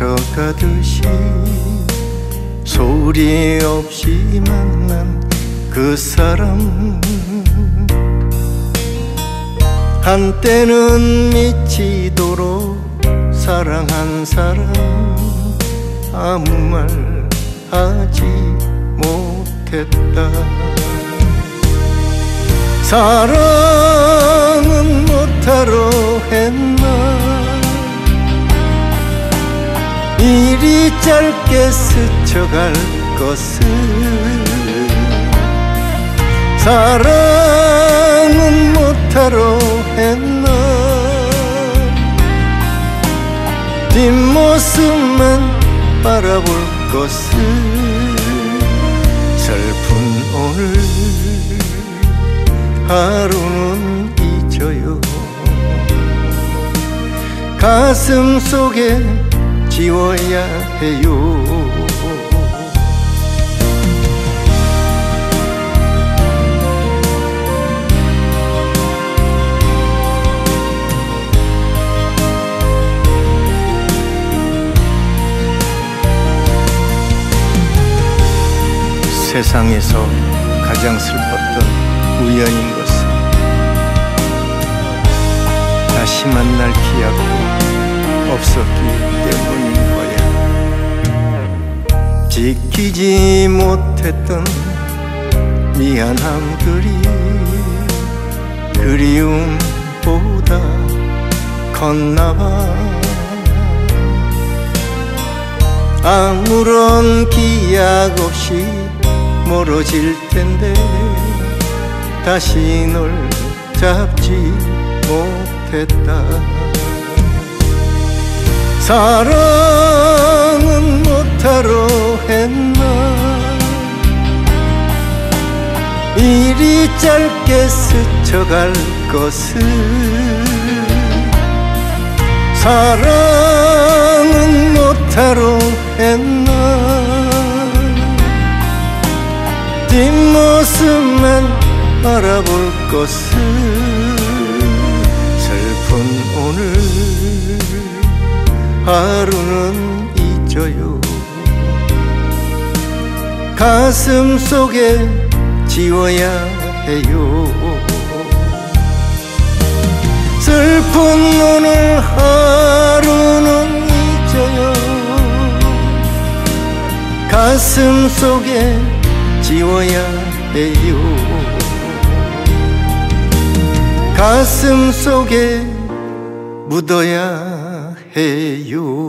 스쳐가듯이 소리 없이 만난 그 사람, 한때는 미치도록 사랑한 사람, 아무 말 하지 못했다. 사랑은 못하러 했나, 이리 짧게 스쳐갈 것을. 사랑은 못하러 했나, 뒷모습만 바라볼 것을. 슬픈 오늘 하루는 잊어요. 가슴 속에 지워야 해요. 세상에서 가장 슬펐던 우연인 것은 다시 만날 기약도 없었기 때문인 거야. 지키지 못했던 미안함들이 그리움보다 컸나봐. 아무런 기약 없이 멀어질 텐데 다시 널 잡지 못했다. 사랑은 못하러 했나, 이리 짧게 스쳐갈 것을. 사랑은 못하러 했나, 뒷모습만 바라볼 것을. 슬픈 오늘 하루는 잊어요. 가슴 속에 지워야 해요. 슬픈 오늘 하루는 잊어요. 가슴 속에 지워야 해요. 가슴 속에 묻어야 해요.